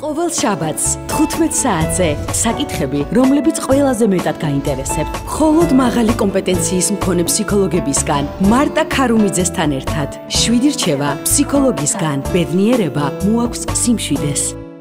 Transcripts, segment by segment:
ყოველ შაბათს 15 საათზე საკითხები, რომლებიც ყველაზე მეტად გაინტერესებთ, მხოლოდ მაღალი კომპეტენციის მქონე ფსიქოლოგებისგან, მარტა ქარუმიძესთან ერთად. 7 რჩევა ფსიქოლოგისგან, ბედნიერება მოაქვს სიმშვიდეს.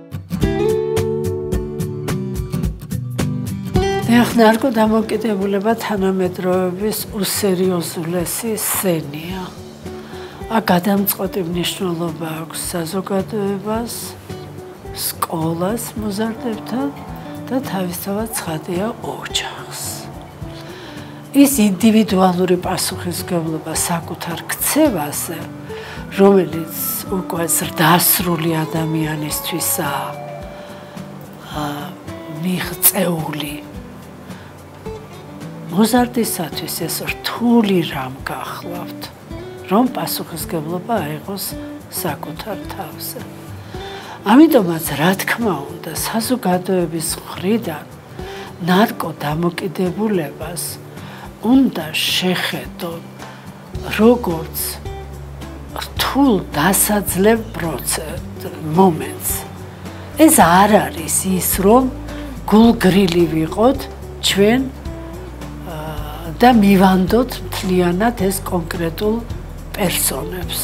ნარკო დამოკიდებულება თანამედროვეობის უსერიოზულესი სცენია. აქ გადამწყვეტი მნიშვნელობა აქვს საზოგადოებას, სკოლას მოზარდებთან და თავისთავად ცხადია ოჯახს. ის ინდივიდუალური პასუხისმგებლობა საკუთარ ქცევაზე, რომელიც უკვე ზრდასრული ადამიანისთვისაა მიღწეული, მოზარდისათვის ეს რთული რამ გახლავთ, რომ პასუხისმგებლობა აიღოს საკუთარ თავზე. ამიტომაც, რა თქმა უნდა, საზოგადოების მხრიდან ნარკო დამოკიდებულებას უნდა შეხედონ როგორც რთულ დასაძლევ მომენტს. ეს არ არის ის, რომ გულგრილი ვიყოთ ჩვენ და მივანდოთ მთლიანად ეს კონკრეტულ პერსონებს.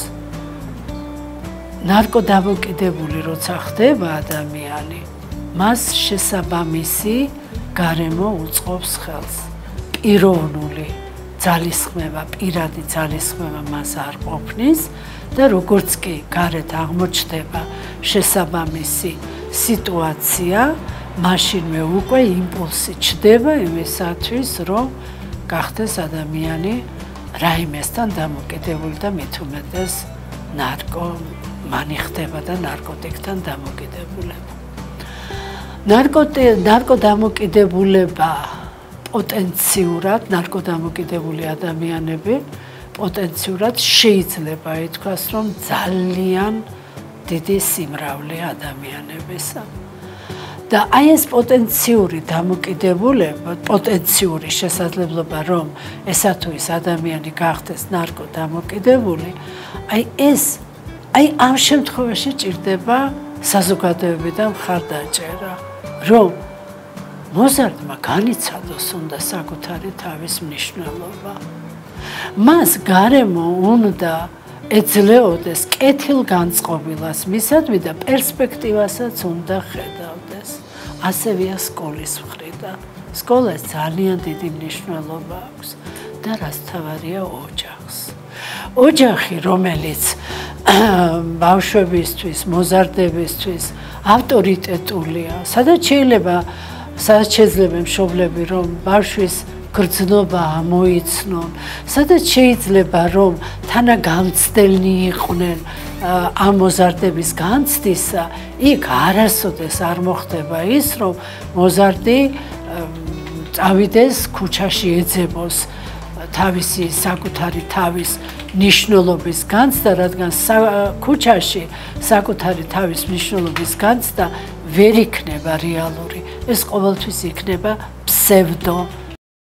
ნარკო დამოკიდებული როცა ხდება ადამიანი, მას შესაბამისი გარემო უწყობს ხელს. პიროვნული ძალისხმევა, პირადი ძალისხმევა მას არ ყოფნის და როგორც კი გარეთ აღმოჩნდება შესაბამისი სიტუაცია, მაშინვე უკვე იმპულსი ჩდება იმისათვის, რომ გახდეს ადამიანი რაიმესთან დამოკიდებული და მით უმეტეს ნარკომანი ხდება და ნარკოტიკთან დამოკიდებულება. ნარკო დამოკიდებულება პოტენციურად, ნარკოდამოკიდებული ადამიანები პოტენციურად შეიძლება ითქვას, რომ ძალიან დიდი სიმრავლე ადამიანებისა. და აი ეს პოტენციური დამოკიდებულება, პოტენციური შესაძლებლობა, რომ ესა თუ ის ადამიანი გახდეს ნარკოდამოკიდებული, აი ამ შემთხვევაში ჭირდება საზოგადოებიდან მხარდაჭერა, რომ მოზარდმა განიცადოს უნდა საკუთარი თავის მნიშვნელობა. მას გარემო უნდა ეძლეოდეს კეთილგანწყობილას მისადმი და პერსპექტივასაც უნდა ხედავდეს. ასევეა სკოლის მხრიდან. სკოლას ძალიან დიდი მნიშვნელობა აქვს და რაც თავარია ოჯახს. ოჯახი, რომელიც ბავშვებისთვის, მოზარდებისთვის ავტორიტეტულია, სადაც შეიძლება მშობლები, რომ ბავშვის გრძნობა ამოიცნონ, სადაც შეიძლება, რომ თანაგამცდელნი იყვნენ ამ მოზარდების განცდისა, იქ არასოდეს არ მოხდება ის, რომ მოზარდი წავიდეს ქუჩაში ეძებოს თავისი საკუთარი თავის ნიშნულობის განცდა, რადგან ქუჩაში საკუთარი თავის ნიშნულობის განცდა ვერ იქნება რეალური, ეს ყოველთვის იქნება ფსევდო